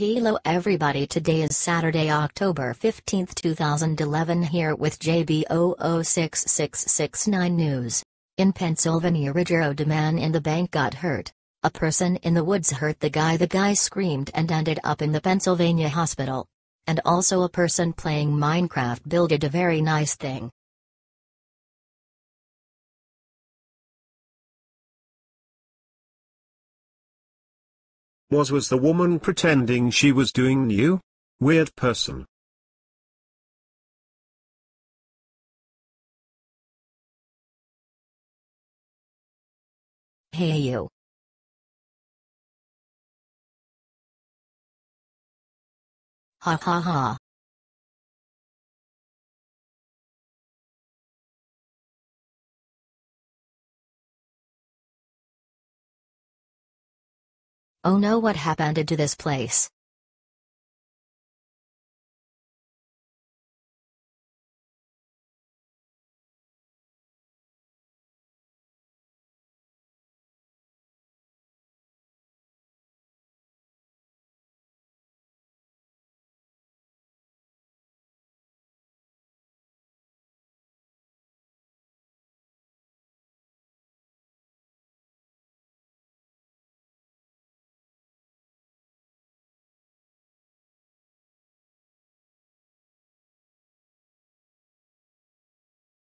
Hello everybody, today is Saturday, October 15th, 2011, here with JB006669 News. In Pennsylvania, a man in the bank got hurt. A person in the woods hurt the guy screamed and ended up in the Pennsylvania hospital. And also a person playing Minecraft builded a very nice thing. Was the woman pretending she was doing new? Weird person. Hey you. Ha ha ha. Oh no, what happened to this place?